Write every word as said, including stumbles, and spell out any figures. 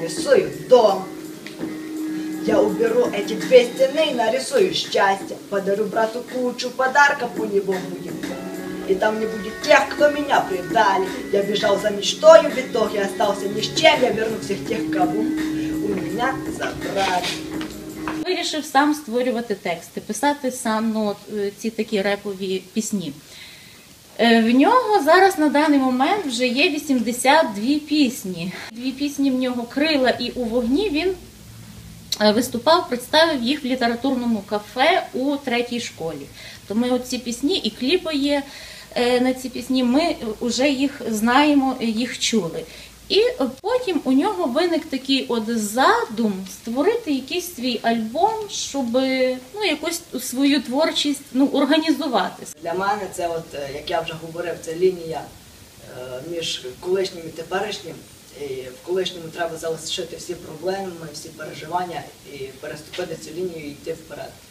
нарисую дом. Я уберу эти две стены и нарисую счастье. Подарю брату кучу подарков, у него будет. И там не будет тех, кто меня предали. Я бежал за мечтою, в итоге остался ни с чем. Я верну всех тех, кого у меня забрали. Вирішив сам створювати тексти, писати сам ну, от, ці такі репові пісні. В нього зараз на даний момент вже є вісімдесят дві пісні. Дві пісні в нього «Крила» і «У вогні» він виступав, представив їх в літературному кафе у третій школі. То ми оці пісні і кліпи є на ці пісні, ми вже їх знаємо, їх чули. І потім у нього виник такий от задум створити якийсь свій альбом, щоб ну, якусь свою творчість ну, організувати. Для мене це, от, як я вже говорив, це лінія між колишнім і теперішнім. І в колишньому треба залишити всі проблеми, всі переживання і переступити цю лінію і йти вперед.